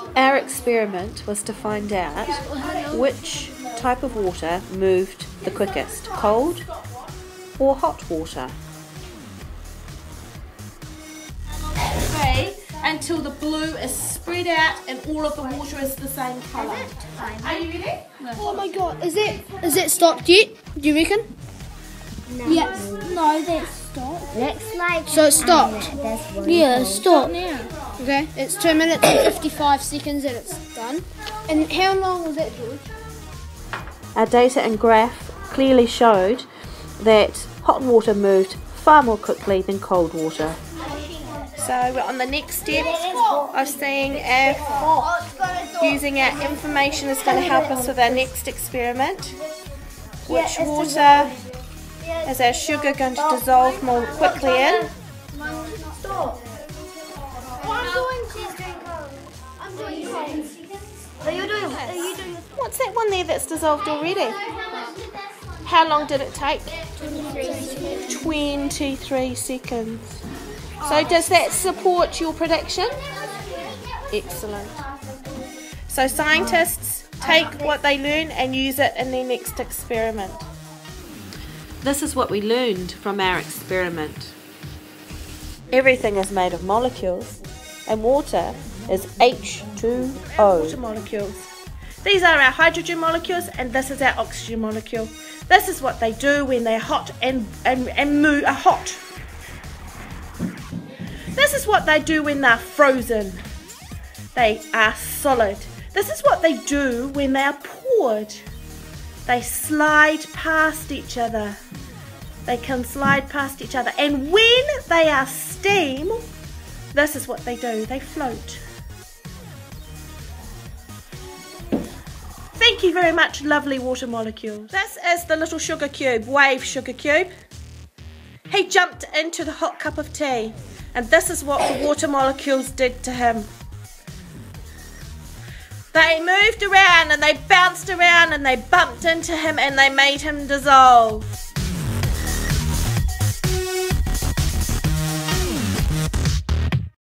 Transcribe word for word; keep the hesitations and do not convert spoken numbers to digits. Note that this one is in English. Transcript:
Our experiment was to find out which type of water moved the quickest, cold or hot water. Three until the blue is spread out and all of the water is the same colour. Are you ready? No. Oh my god, is it is it stopped yet? Do you reckon? No. Yes. No, that's stopped. Looks like So it's stopped. um, Yeah, it's stopped now. Okay, it's two minutes and fifty-five seconds and it's done. And how long was that, George? Our data and graph clearly showed that hot water moved far more quickly than cold water. So we're on the next step of seeing if using our information is going to help us with our next experiment. Which water is our sugar going to dissolve more quickly in? Stop. I'm doing cheese drink cold. I'm doing cold. Are you doing? Are you doing? What's that one there that's dissolved already? How long did it take? twenty-three seconds. So does that support your prediction? Excellent. So scientists take what they learn and use it in their next experiment. This is what we learned from our experiment. Everything is made of molecules, and water is H two O. Water molecules. These are our hydrogen molecules and this is our oxygen molecule. This is what they do when they're hot and, and, and move, are hot. This is what they do when they're frozen. They are solid. This is what they do when they are poured. They slide past each other. They can slide past each other. And when they are steam, this is what they do. They float. Thank you very much, lovely water molecules. This is the little sugar cube, wave sugar cube. He jumped into the hot cup of tea. And this is what the water molecules did to him. They moved around and they bounced around and they bumped into him and they made him dissolve.